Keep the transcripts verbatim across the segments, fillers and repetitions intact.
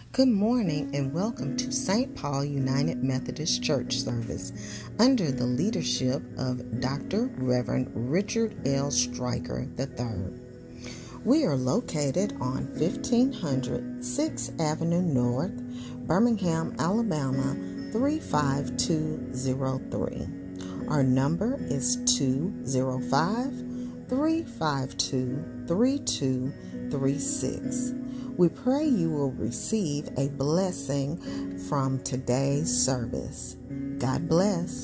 Good morning and welcome to Saint Paul United Methodist Church service under the leadership of Doctor Reverend Richard L. Stryker the third. We are located on fifteen hundred sixth Avenue North, Birmingham, Alabama three five two zero three. Our number is two zero five, three five two, three two three six. We pray you will receive a blessing from today's service. God bless.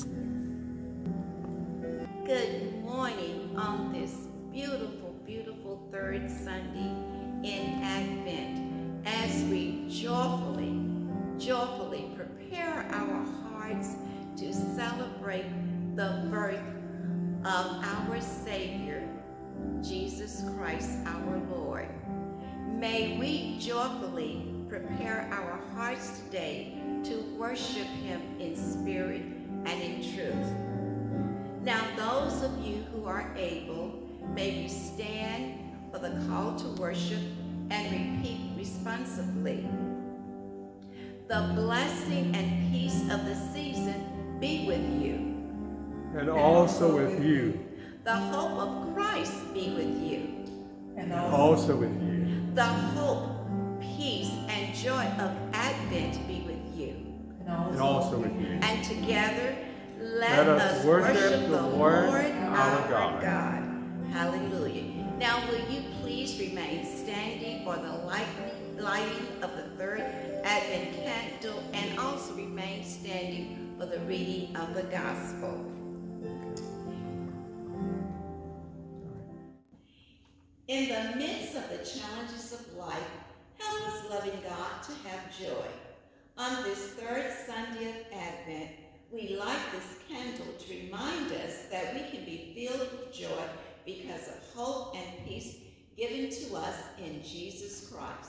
Good morning on this beautiful, beautiful third Sunday in Advent as we joyfully, joyfully prepare our hearts to celebrate the birth of our Savior, Jesus Christ our Lord. May we joyfully prepare our hearts today to worship Him in spirit and in truth. Now, those of you who are able, may you stand for the call to worship and repeat responsively. The blessing and peace of the season be with you. And also with you. The hope of Christ be with you. And also with you. The hope, peace, and joy of Advent be with you. And also with you. And together, let, let us, us worship, worship the Lord, Lord our, our God. God. Hallelujah. Now, will you please remain standing for the lighting, lighting of the third Advent candle, and also remain standing for the reading of the Gospel. In the midst of the challenges of life, help us, loving God, to have joy. On this third Sunday of Advent, we light this candle to remind us that we can be filled with joy because of hope and peace given to us in Jesus Christ.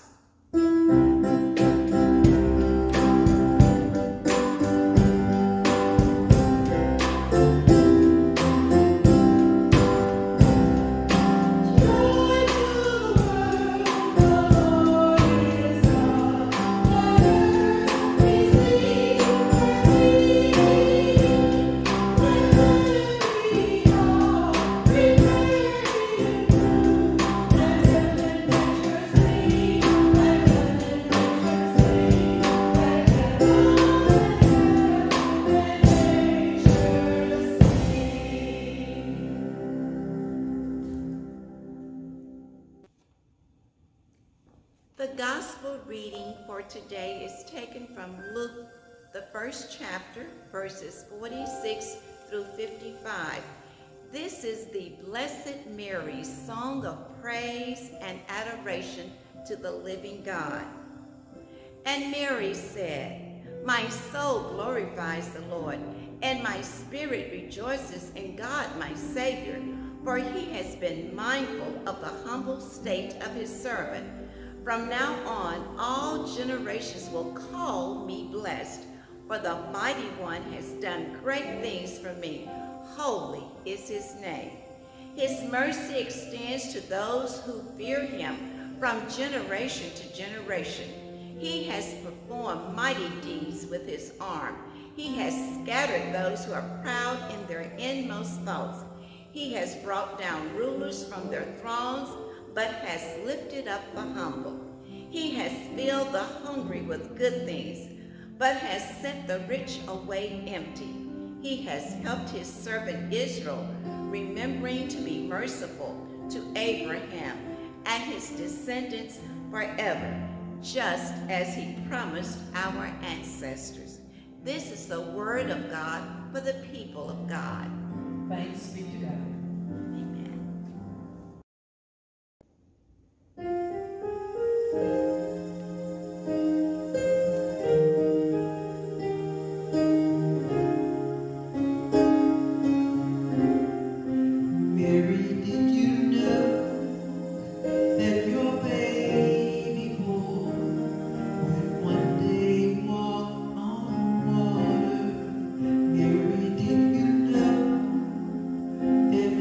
The Gospel reading for today is taken from Luke, the first chapter, verses forty-six through fifty-five. This is the Blessed Mary's song of praise and adoration to the living God. And Mary said, "My soul glorifies the Lord, and my spirit rejoices in God my Savior, for he has been mindful of the humble state of his servant. From now on, all generations will call me blessed, for the Mighty One has done great things for me. Holy is his name. His mercy extends to those who fear him from generation to generation. He has performed mighty deeds with his arm. He has scattered those who are proud in their inmost thoughts. He has brought down rulers from their thrones, but has lifted up the humble. He has filled the hungry with good things, but has sent the rich away empty. He has helped his servant Israel, remembering to be merciful to Abraham and his descendants forever, just as he promised our ancestors." This is the word of God for the people of God. Thanks be to God. Mary, did you know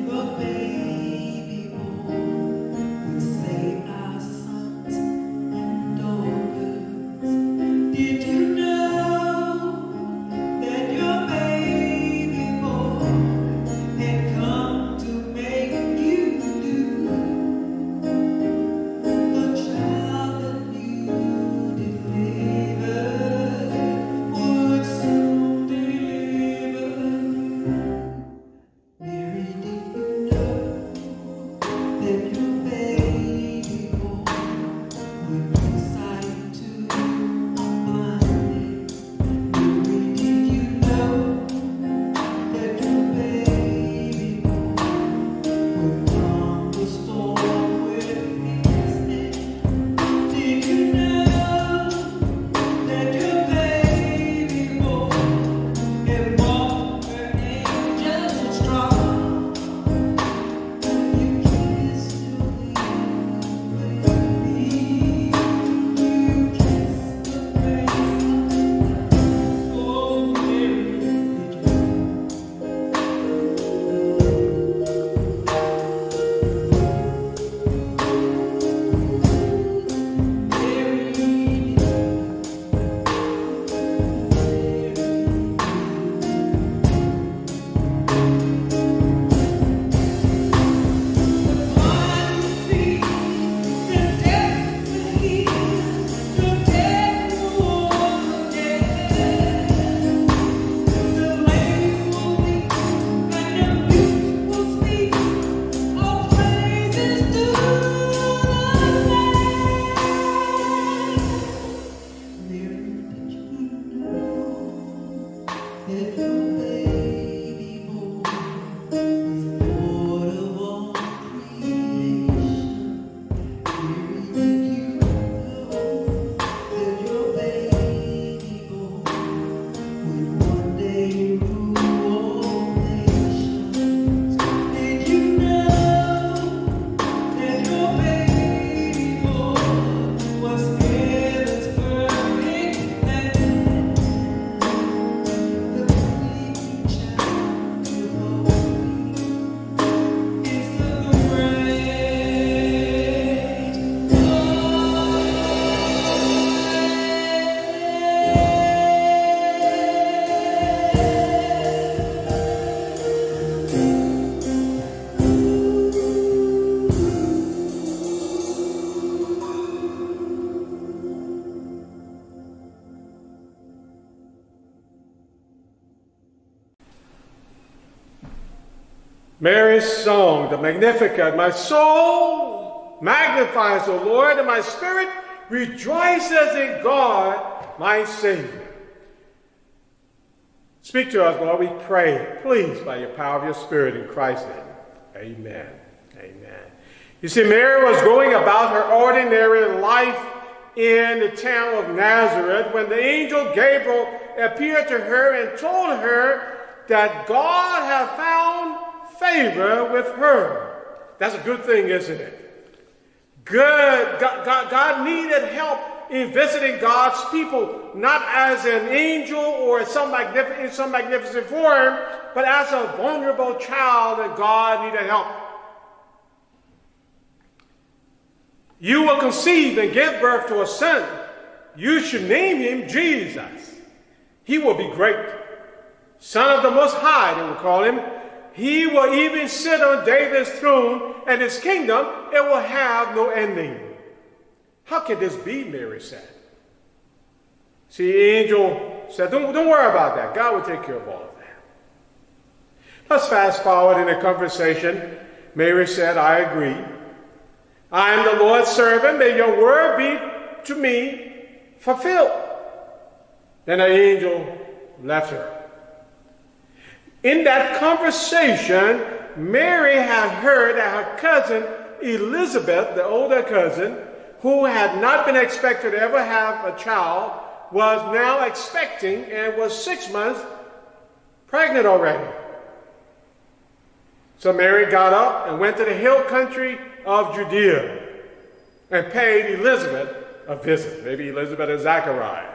Mary's song, the Magnificat. My soul magnifies the Lord, and my spirit rejoices in God, my Savior. Speak to us, Lord, we pray, please, by your power of your Spirit in Christ's name. Amen. Amen. You see, Mary was going about her ordinary life in the town of Nazareth when the angel Gabriel appeared to her and told her that God had found favor with her. That's a good thing, isn't it? Good. God, God, God needed help in visiting God's people, not as an angel or some magnific- in some magnificent form, but as a vulnerable child that God needed help. You will conceive and give birth to a son. You should name him Jesus. He will be great. Son of the Most High, they will call him. He will even sit on David's throne, and his kingdom, it will have no ending. How can this be, Mary said. See, the angel said, don't, don't worry about that. God will take care of all of that. Let's fast forward in the conversation. Mary said, I agree. I am the Lord's servant. May your word be to me fulfilled. Then the angel left her. In that conversation, Mary had heard that her cousin Elizabeth, the older cousin, who had not been expected to ever have a child, was now expecting and was six months pregnant already. So Mary got up and went to the hill country of Judea and paid Elizabeth a visit. Maybe Elizabeth and Zachariah.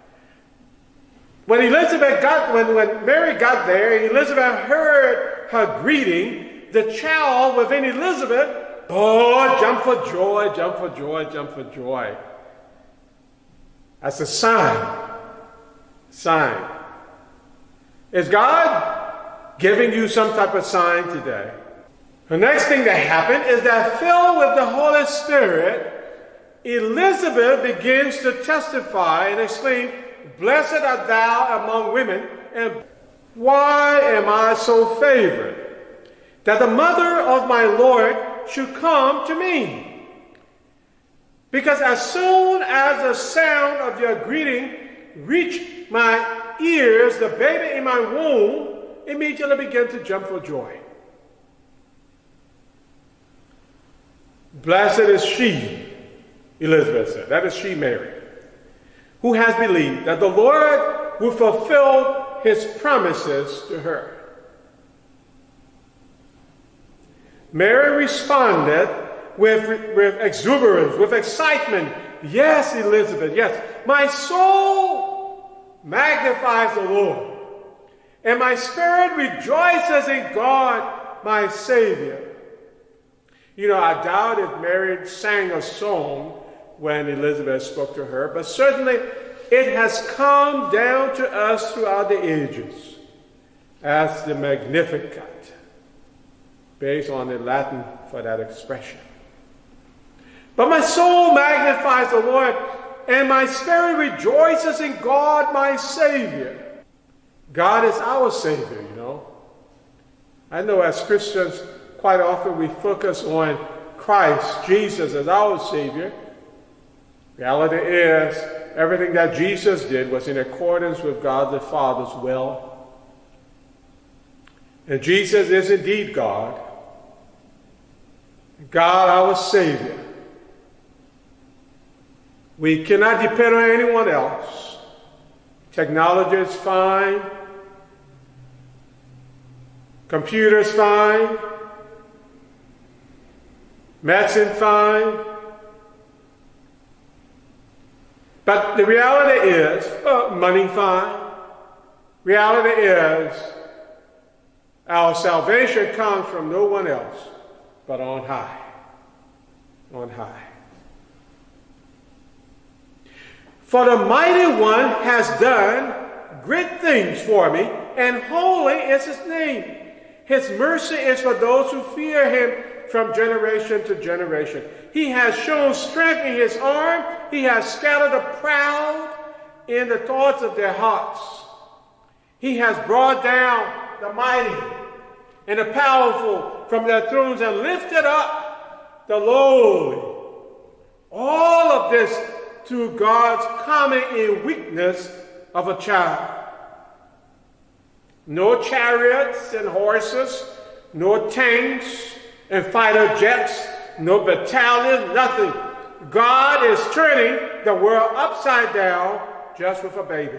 When Elizabeth got, when, when Mary got there, Elizabeth heard her greeting. The child within Elizabeth, oh, jump for joy, jump for joy, jump for joy. That's a sign. Sign. Is God giving you some type of sign today? The next thing that happened is that filled with the Holy Spirit, Elizabeth begins to testify and exclaim, blessed art thou among women, and why am I so favored, that the mother of my Lord should come to me? Because as soon as the sound of your greeting reached my ears, the baby in my womb immediately began to jump for joy. Blessed is she, Elizabeth said, that is she, Mary, who has believed that the Lord will fulfill his promises to her. Mary responded with, with exuberance, with excitement. Yes, Elizabeth, yes. My soul magnifies the Lord, and my spirit rejoices in God, my Savior. You know, I doubt if Mary sang a song when Elizabeth spoke to her, but certainly it has come down to us throughout the ages as the Magnificat, based on the Latin for that expression. But my soul magnifies the Lord, and my spirit rejoices in God, my Savior. God is our Savior, you know. I know as Christians, quite often we focus on Christ, Jesus, as our Savior. Reality is, everything that Jesus did was in accordance with God the Father's will. And Jesus is indeed God. God, our Savior. We cannot depend on anyone else. Technology is fine. Computers fine. Medicine fine. But the reality is, uh, money fine. Reality is, our salvation comes from no one else but on high. On high. For the Mighty One has done great things for me, and holy is his name. His mercy is for those who fear him from generation to generation. He has shown strength in his arm. He has scattered the proud in the thoughts of their hearts. He has brought down the mighty and the powerful from their thrones, and lifted up the lowly. All of this through God's coming in weakness of a child. No chariots and horses, no tanks and fighter jets, no battalions, nothing. God is turning the world upside down just with a baby.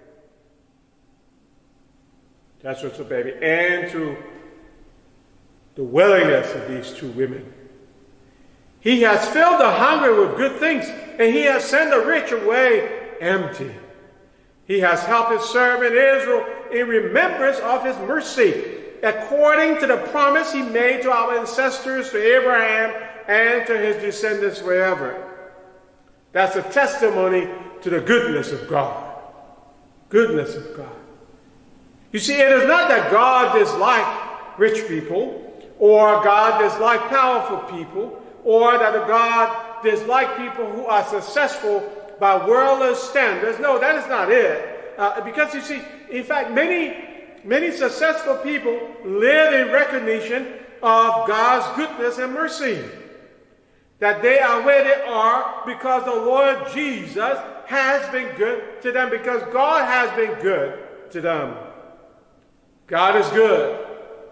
Just with a baby. And through the willingness of these two women. He has filled the hungry with good things, and he has sent the rich away empty. He has helped his servant Israel in remembrance of his mercy, according to the promise he made to our ancestors, to Abraham, and to his descendants forever. That's a testimony to the goodness of God. Goodness of God. You see, it is not that God dislikes rich people, or God dislikes powerful people, or that God dislikes people who are successful by worldly standards. No, that is not it. Uh, because you see, in fact, many, many successful people live in recognition of God's goodness and mercy. That they are where they are because the Lord Jesus has been good to them, because God has been good to them. God is good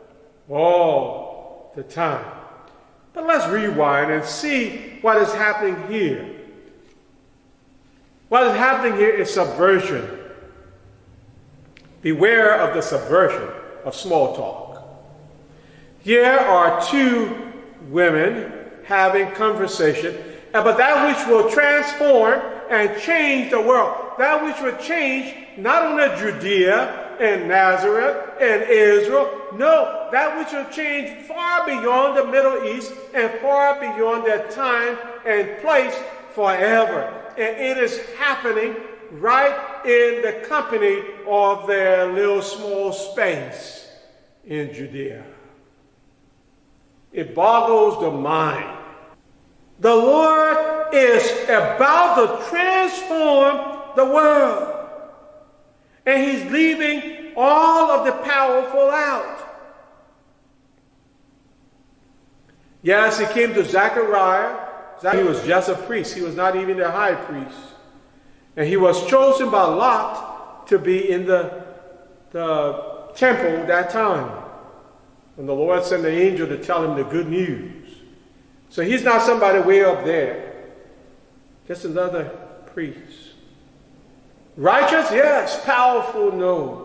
all the time. But let's rewind and see what is happening here. What is happening here is subversion. Beware of the subversion of small talk. Here are two women having conversation about that which will transform and change the world. That which will change not only Judea and Nazareth and Israel, no, that which will change far beyond the Middle East and far beyond that time and place forever. And it is happening right in the company of their little small space in Judea. It boggles the mind. The Lord is about to transform the world. And he's leaving all of the powerful out. Yes, he came to Zechariah. He was just a priest. He was not even the high priest. And he was chosen by Lot to be in the, the temple that time. And the Lord sent the angel to tell him the good news. So he's not somebody way up there. Just another priest. Righteous? Yes. Powerful? No.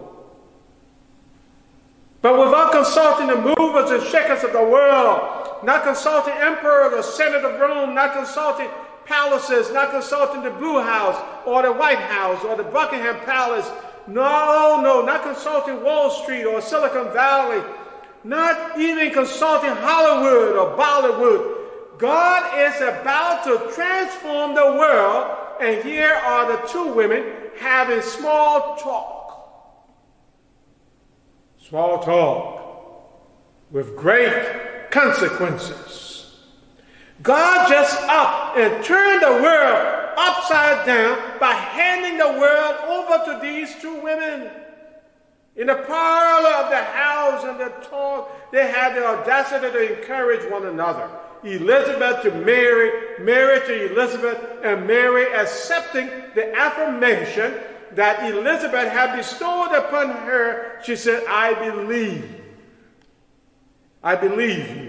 But without consulting the movers and shakers of the world, not consulting emperor or senate of Rome, not consulting palaces, not consulting the Blue House or the White House or the Buckingham Palace. No, no, not consulting Wall Street or Silicon Valley, not even consulting Hollywood or Bollywood. God is about to transform the world, and here are the two women having small talk. Small talk with great consequences. God just up and turned the world upside down by handing the world over to these two women. In the parlor of the house and the talk, they had the audacity to encourage one another. Elizabeth to Mary, Mary to Elizabeth, and Mary accepting the affirmation that Elizabeth had bestowed upon her. She said, I believe. I believe you.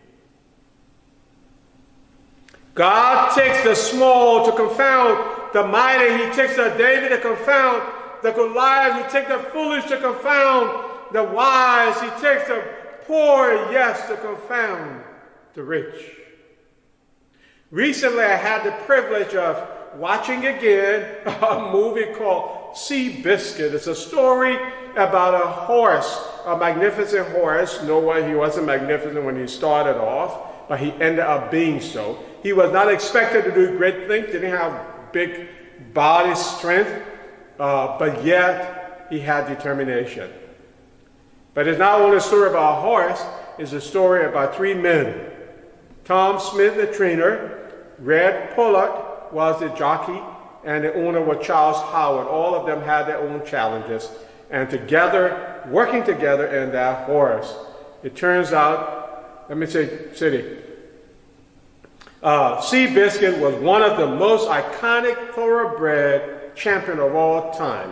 God takes the small to confound the mighty. He takes the David to confound the Goliath. He takes the foolish to confound the wise. He takes the poor, yes, to confound the rich. Recently, I had the privilege of watching again a movie called Seabiscuit. It's a story about a horse, a magnificent horse. No way, he wasn't magnificent when he started off, but he ended up being so. He was not expected to do great things, didn't have big body strength, uh, but yet he had determination. But it's not only a story about a horse, it's a story about three men. Tom Smith, the trainer, Red Pollock was the jockey, and the owner was Charles Howard. All of them had their own challenges. And together, working together in that horse, It turns out, let me say, City, uh, Seabiscuit was one of the most iconic thoroughbred champion of all time.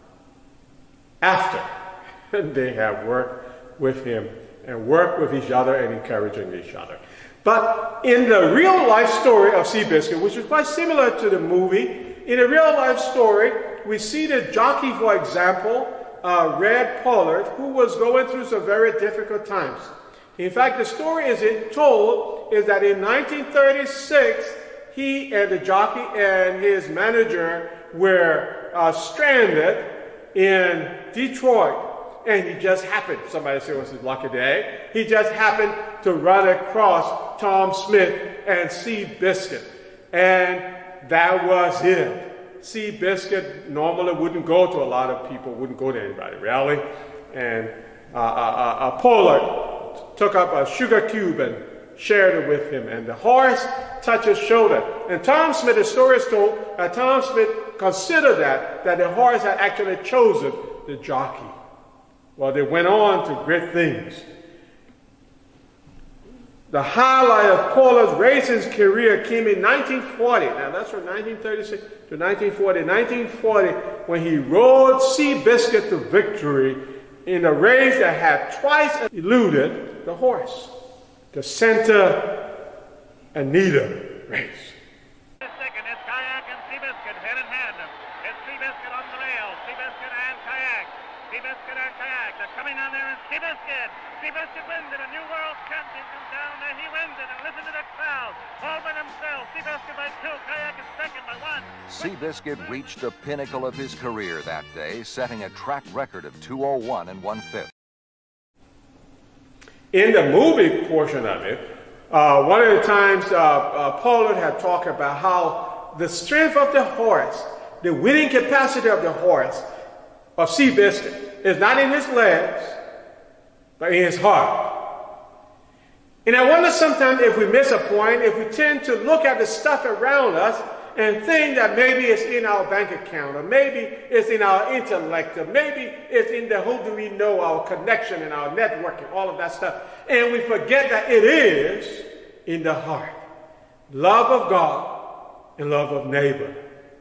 After they have worked with him and worked with each other and encouraging each other. But in the real life story of Seabiscuit, which is quite similar to the movie, in a real life story, we see the jockey, for example, uh, Red Pollard, who was going through some very difficult times. In fact, the story is it told is that in nineteen thirty-six, he and the jockey and his manager were uh, stranded in Detroit. And he just happened, somebody said it was his lucky day, he just happened to run across Tom Smith and Seabiscuit. And that was it. Seabiscuit normally wouldn't go to a lot of people, wouldn't go to anybody, really. And uh, uh, uh, Pollard took up a sugar cube and shared it with him. And the horse touched his shoulder. And Tom Smith, the story is told that Tom Smith considered that, that the horse had actually chosen the jockey. Well, they went on to great things. The highlight of Pollard's racing career came in nineteen forty. Now, that's from nineteen thirty-six to nineteen forty. nineteen forty, when he rode Seabiscuit to victory in a race that had twice eluded the horse. The Santa Anita race. Second is Kayak and Seabiscuit head in hand. It's Seabiscuit on the rail. Seabiscuit and Kayak. Seabiscuit and Kayak. They're coming on there and Seabiscuit. Seabiscuit wins it. A new world champion comes down there. He wins it. And listen to the crowd. All by themselves. Seabiscuit by two. Kayak is second by one. Seabiscuit reached the pinnacle of his career that day, setting a track record of two oh one and one-fifth. In the movie portion of it, uh, one of the times uh, uh, Pollard had talked about how the strength of the horse, the winning capacity of the horse, of Seabiscuit, is not in his legs, but in his heart. And I wonder sometimes if we miss a point, if we tend to look at the stuff around us and think that maybe it's in our bank account, or maybe it's in our intellect, or maybe it's in the who do we know, our connection and our networking, all of that stuff. And we forget that it is in the heart. Love of God and love of neighbor.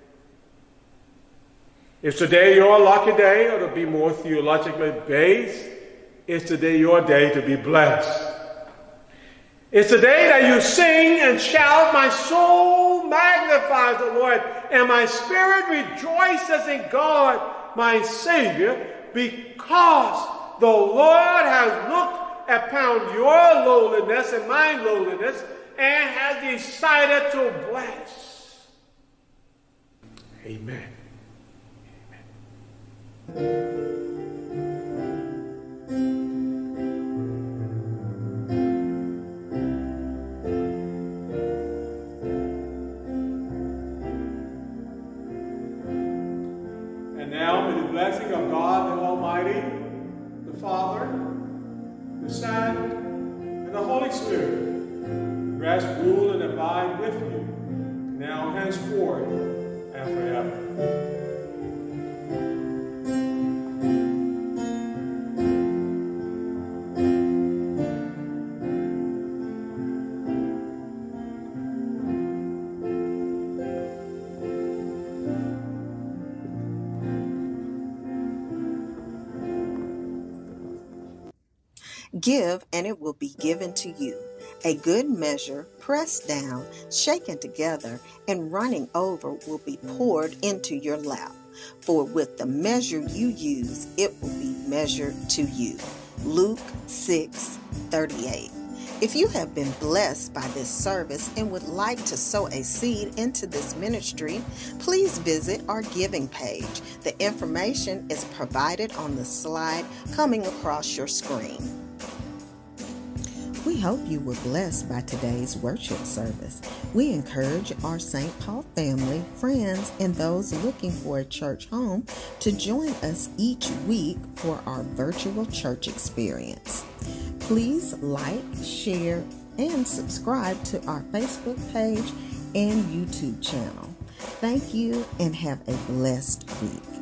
Is today your lucky day, or to be more theologically based? Is today your day to be blessed? It's the day that you sing and shout, my soul magnifies the Lord, and my spirit rejoices in God, my Savior, because the Lord has looked upon your lowliness and my lowliness and has decided to bless. Amen. Amen. Blessing of God the Almighty, the Father, the Son, and the Holy Spirit rest, rule, and abide with you, now, henceforth, and forever. Give, and it will be given to you. A good measure, pressed down, shaken together, and running over will be poured into your lap. For with the measure you use, it will be measured to you. Luke six thirty-eight. If you have been blessed by this service and would like to sow a seed into this ministry, please visit our giving page. The information is provided on the slide coming across your screen. We hope you were blessed by today's worship service. We encourage our Saint Paul family, friends, and those looking for a church home to join us each week for our virtual church experience. Please like, share, and subscribe to our Facebook page and YouTube channel. Thank you and have a blessed week.